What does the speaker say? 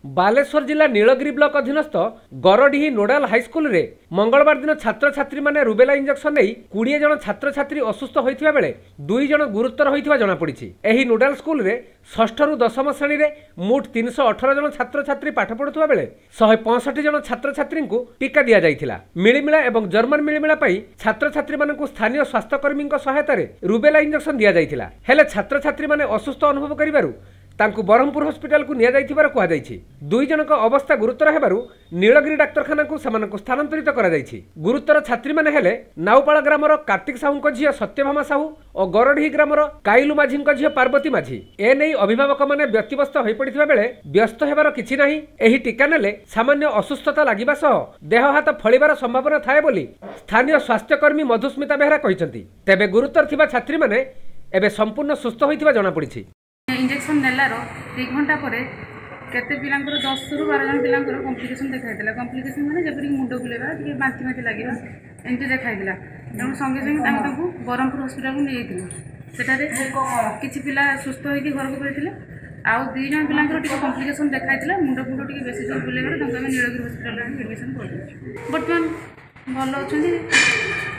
बालेश्वर जिला नीलगिरी ब्लॉक अधीनस्थ गरडीही नोडाल हाईस्कल रे मंगलवार दिन छात्र छात्री माने रुबेला इंजेक्शन नहीं 20 जन छात्र छात्री असुस्थ होइथिबा बेले 2 जन गुरुतर होइथिबा जणा पड़िछि। एही नोडाल स्कूल रे 6ठ रु 10म श्रेणी रे मोट 318 जन छात्र छात्री पाठ पढुथिबा बेले 165 जन छात्र छात्री को टीका दिया जाइथिला। मिलिमिला एवं जर्मन मिलिमिला पई छात्र छात्री मानकु स्थानीय स्वास्थ्य कर्मी सहायता रे रुबेला इंजेक्शन दिया जाइथिला। हेले छात्र छात्री माने असुस्थ अनुभव करिबारु तांकु बरहमपुर हॉस्पिटल को निया जाइथिबार कुआ जाइछि। 2 जनक अवस्था गुरुतर हेबारु नीलगिरी डाक्तरखाना को समानकु स्थानांतरित करा जाइछि। गुरुतर छात्री माने हेले नाउपाड़ा ग्रामर कार्तिक साहू झील सत्यभामा साहू और गरडही ग्रामर काइलू माझी झील पार्वती माझी। ए नै अभिभावक माने व्यक्तिव्यस्त होई पड़िथिबा बेले व्यस्त हेबार किछि नाही। एही टीका नेले सामान्य असुस्थता लागिबा सह देह हाथ फळिबार संभावना थाए बोली स्थानीय स्वास्थ्यकर्मी मधुस्मिता बेहरा कहिसंती। तेबे गुरुतर थिबा छात्री माने एबे संपूर्ण सुस्थ होइथिबा जणा पड़िछि। इंजेक्शन नेलार 2 घंटा पर केते पिलांकर 10 रु 12 जन पिलांकर कॉम्प्लिकेशन देखाइला। कॉम्प्लिकेशन माने जेपरि मुंड बुलेबा कि बांती बांती लागिबा एंती देखाइला। तेणु संगे संगे तांको बरहमपुर हॉस्पिटल को नियैथिलु। सेठारे किछि पिला सुस्थ होइकि घर को फेरथिले। आउ 2 जन पिलांकर टिके कॉम्प्लिकेशन देखाइला। मुंड फुंड टिके बेसी जोर बुलेबार तांको नीलगिरी हॉस्पिटल रे एडमिशन करथि। वर्तमान भलो अछंती।